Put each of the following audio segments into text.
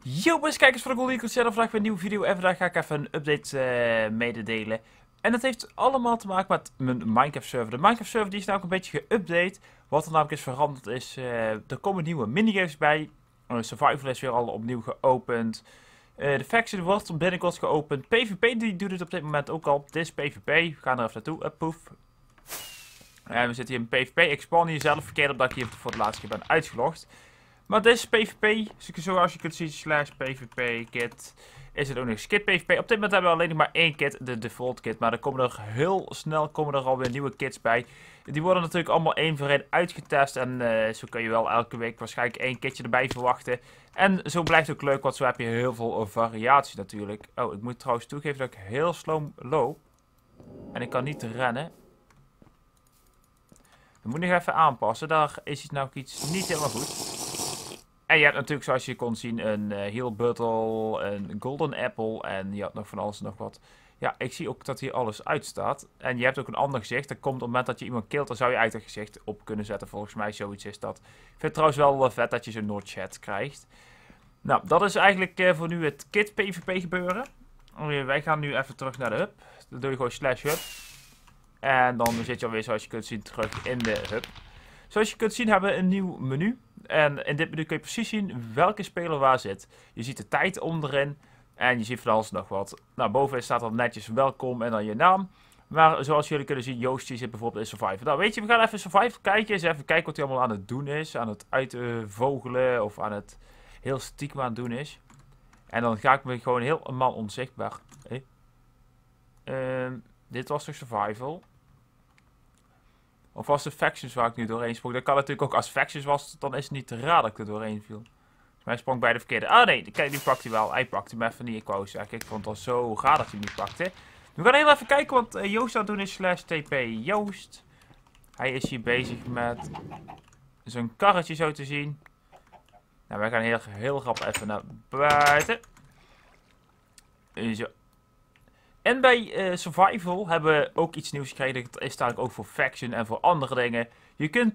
Yo, beste kijkers van de Golden Eagle Channel. Vandaag weer een nieuwe video en vandaag ga ik even een update mededelen. En dat heeft allemaal te maken met mijn Minecraft server. De Minecraft server die is namelijk een beetje geüpdate. Wat er namelijk is veranderd is, er komen nieuwe minigames bij. Survival is weer al opnieuw geopend. De faction wordt binnenkort geopend. PvP die doet het op dit moment ook al. Dit is PvP. We gaan er even naartoe. Poef. En we zitten hier in PvP. Ik spawn hier zelf verkeerd omdat ik hier voor de laatste keer ben uitgelogd. Maar dit is PvP, zoals je kunt zien, /PvP kit. Is het ook nog skit PvP. Op dit moment hebben we alleen nog maar één kit, de default kit. Maar er komen er heel snel alweer nieuwe kits bij. Die worden natuurlijk allemaal één voor één uitgetest. En zo kun je wel elke week waarschijnlijk één kitje erbij verwachten. En zo blijft het ook leuk, want zo heb je heel veel variatie natuurlijk. Oh, ik moet trouwens toegeven dat ik heel sloom loop. En ik kan niet rennen. Dat moet ik nog even aanpassen. Daar is nou iets niet helemaal goed. En je hebt natuurlijk, zoals je kon zien, een Heal Buttle, een Golden Apple en je had nog van alles en nog wat. Ja, ik zie ook dat hier alles uitstaat. En je hebt ook een ander gezicht. Dat komt op het moment dat je iemand killt, dan zou je uit dat gezicht op kunnen zetten. Volgens mij zoiets is dat. Ik vind het trouwens wel vet dat je zo'n Nordchat krijgt. Nou, dat is eigenlijk voor nu het kit PvP gebeuren. Wij gaan nu even terug naar de hub. Dan doe je gewoon /hub. En dan zit je alweer, zoals je kunt zien, terug in de hub. Zoals je kunt zien hebben we een nieuw menu. En in dit menu kun je precies zien welke speler waar zit. Je ziet de tijd onderin. En je ziet van alles nog wat. Nou, bovenin staat dan netjes welkom en dan je naam. Maar zoals jullie kunnen zien, Joostje zit bijvoorbeeld in Survivor. Nou, weet je, we gaan even Survivor kijken. Eens even kijken wat hij allemaal aan het doen is. Aan het uitvogelen of aan het heel stiekem aan het doen is. En dan ga ik me gewoon helemaal onzichtbaar. Dit was toch Survival? Of was het Factions waar ik nu doorheen sprong? Dat kan natuurlijk ook als Factions was, dan is het niet te raar dat ik er doorheen viel. Dus hij sprong bij de verkeerde. Ah nee, kijk, die pakt hij wel. Hij pakt hem even niet. Ik wou zeggen, ik vond het al zo gaar dat hij hem niet pakte. We gaan heel even kijken wat Joost aan het doen is. /TP Joost. Hij is hier bezig met zijn karretje zo te zien. Nou, wij gaan heel grappig even naar buiten. Zo. En bij Survival hebben we ook iets nieuws gekregen. Dat is eigenlijk ook voor Faction en voor andere dingen. Je kunt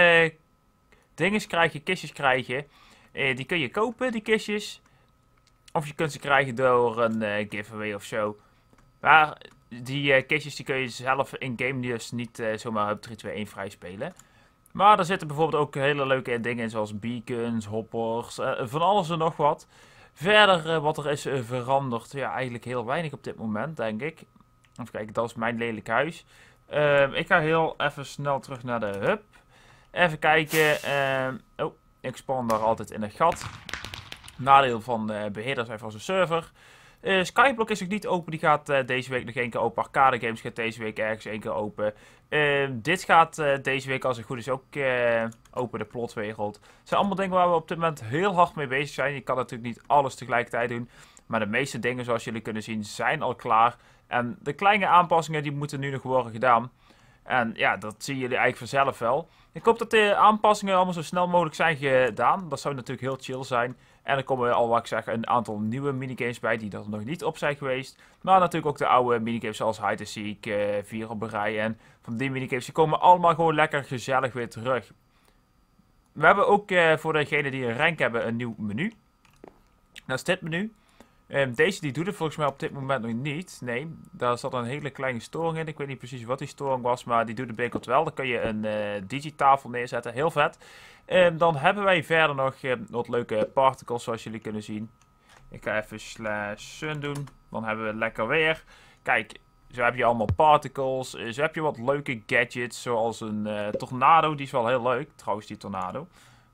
dinges krijgen, kistjes krijgen. Die kun je kopen, die kistjes. Of je kunt ze krijgen door een giveaway of zo. Maar die kistjes die kun je zelf in-game dus niet zomaar op 3, 2, 1 vrij spelen. Maar er zitten bijvoorbeeld ook hele leuke dingen in, zoals beacons, hoppers, van alles en nog wat. Verder, wat er is veranderd, ja, eigenlijk heel weinig op dit moment, denk ik. Even kijken, dat is mijn lelijk huis. Ik ga heel even snel terug naar de hub. Even kijken. Oh, ik spawn daar altijd in een gat. Nadeel van beheerder zijn van zijn server. Skyblock is nog niet open. Die gaat deze week nog één keer open. Arcade Games gaat deze week ergens één keer open. Dit gaat deze week als het goed is ook open, de plotwereld. Het zijn allemaal dingen waar we op dit moment heel hard mee bezig zijn. Je kan natuurlijk niet alles tegelijkertijd doen. Maar de meeste dingen, zoals jullie kunnen zien, zijn al klaar. En de kleine aanpassingen die moeten nu nog worden gedaan. En ja, dat zien jullie eigenlijk vanzelf wel. Ik hoop dat de aanpassingen allemaal zo snel mogelijk zijn gedaan. Dat zou natuurlijk heel chill zijn. En er komen al, wat ik zeg, een aantal nieuwe minigames bij die er nog niet op zijn geweest. Maar natuurlijk ook de oude minigames zoals Hide and Seek, 4 op een rij. En van die minigames die komen allemaal gewoon lekker gezellig weer terug. We hebben ook voor degenen die een rank hebben een nieuw menu. Dat is dit menu. Deze die doet het volgens mij op dit moment nog niet. Nee, daar zat een hele kleine storing in. Ik weet niet precies wat die storing was, maar die doet het binnenkort wel. Dan kun je een digitafel neerzetten. Heel vet. Dan hebben wij verder nog wat leuke particles, zoals jullie kunnen zien. Ik ga even /sun doen. Dan hebben we lekker weer. Kijk, zo heb je allemaal particles. Zo heb je wat leuke gadgets, zoals een tornado. Die is wel heel leuk, trouwens, die tornado.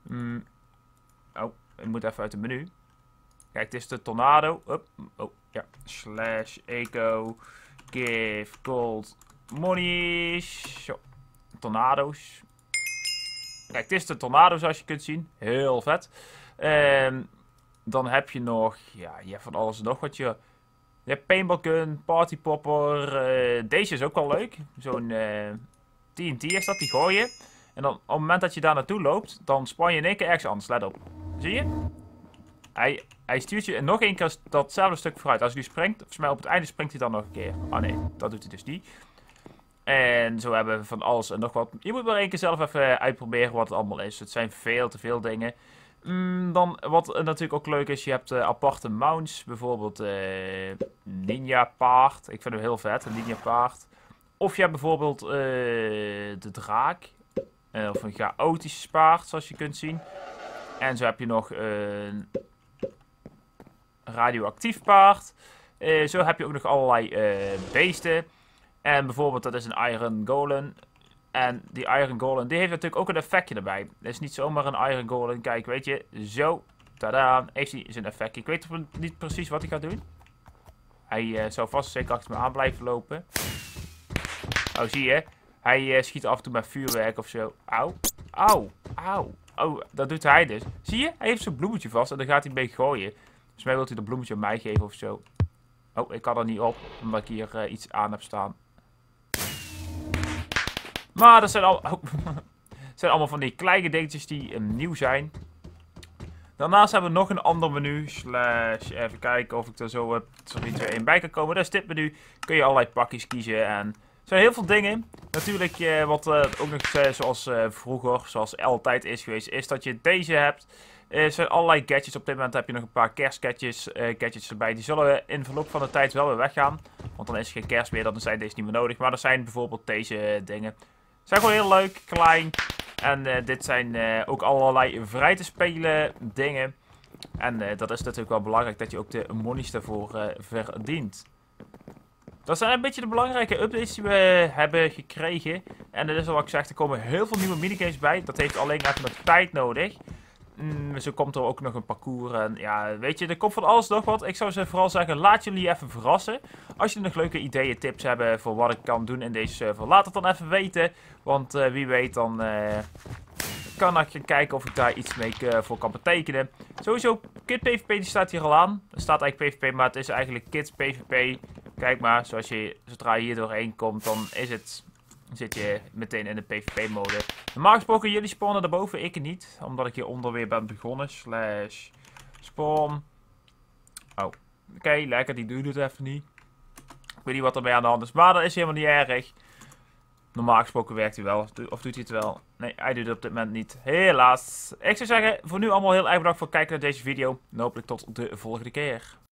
Oh, ik moet even uit het menu. Kijk, het is de tornado. Oh, ja. /eco give gold money. Zo. Tornado's. Kijk, het is de tornado zoals je kunt zien. Heel vet. Dan heb je nog, ja, je hebt van alles en nog wat je hebt paintball gun, party popper. Deze is ook wel leuk. Zo'n TNT is dat, die gooi je. En dan op het moment dat je daar naartoe loopt, dan span je in één keer ergens anders. Let op. Zie je? Hij stuurt je nog één keer datzelfde stuk vooruit. Als hij nu springt, volgens mij op het einde springt hij dan nog een keer. Oh nee, dat doet hij dus niet. En zo hebben we van alles en nog wat. Je moet maar één keer zelf even uitproberen wat het allemaal is. Het zijn veel te veel dingen. Dan, wat natuurlijk ook leuk is, je hebt aparte mounts. Bijvoorbeeld Ninja paard. Ik vind hem heel vet, een Ninja paard. Of je hebt bijvoorbeeld de draak. Of een chaotische paard, zoals je kunt zien. En zo heb je nog een radioactief paard. Zo heb je ook nog allerlei beesten. En bijvoorbeeld, dat is een Iron Golem. En die Iron Golem, die heeft natuurlijk ook een effectje erbij. Dat is niet zomaar een Iron Golem. Kijk, weet je, zo, tada, heeft hij zijn effectje. Ik weet niet precies wat hij gaat doen. Hij zou vast zeker achter me aan blijven lopen. Oh, zie je? Hij schiet af en toe met vuurwerk of zo. Auw, auw, auw. Oh, dat doet hij dus. Zie je? Hij heeft zo'n bloemetje vast en dan gaat hij mee gooien. Volgens mij wil hij dat bloemetje aan mij geven of zo. Oh, ik kan er niet op, omdat ik hier iets aan heb staan. Maar dat zijn, zijn allemaal van die kleine dingetjes die nieuw zijn. Daarnaast hebben we nog een ander menu. Even kijken of ik er zo iets weer in bij kan komen. Dat is dit menu. Kun je allerlei pakjes kiezen. En er zijn heel veel dingen. Natuurlijk wat ook nog zoals vroeger, zoals altijd is geweest, is dat je deze hebt. Er zijn allerlei gadgets. Op dit moment heb je nog een paar kerstgadgets erbij. Die zullen in de verloop van de tijd wel weer weggaan. Want dan is er geen kerst meer, dan zijn deze niet meer nodig. Maar er zijn bijvoorbeeld deze dingen. Zijn gewoon heel leuk, klein. En dit zijn ook allerlei vrij te spelen dingen. En dat is natuurlijk wel belangrijk dat je ook de monies daarvoor verdient. Dat zijn een beetje de belangrijke updates die we hebben gekregen. En dat is al wat ik zeg, er komen heel veel nieuwe minigames bij. Dat heeft alleen even nog tijd nodig. Zo komt er ook nog een parcours. En ja, weet je, er komt van alles nog wat. Ik zou ze vooral zeggen, laat jullie even verrassen. Als jullie nog leuke ideeën, tips hebben voor wat ik kan doen in deze server, laat het dan even weten. Want wie weet, dan kan ik kijken of ik daar iets mee voor kan betekenen. Sowieso, Kid PvP die staat hier al aan. Er staat eigenlijk PvP, maar het is eigenlijk Kids PvP. Kijk maar, zodra je hier doorheen komt, dan zit je meteen in de PvP-mode. Normaal gesproken, jullie spawnen daarboven, ik niet. Omdat ik hieronder weer ben begonnen. /spawn. Oh, oké, lekker, die doet het even niet. Ik weet niet wat er mee aan de hand is, maar dat is helemaal niet erg. Normaal gesproken werkt hij wel. Of doet hij het wel? Nee, hij doet het op dit moment niet. Helaas. Ik zou zeggen, voor nu allemaal heel erg bedankt voor het kijken naar deze video. En hopelijk tot de volgende keer.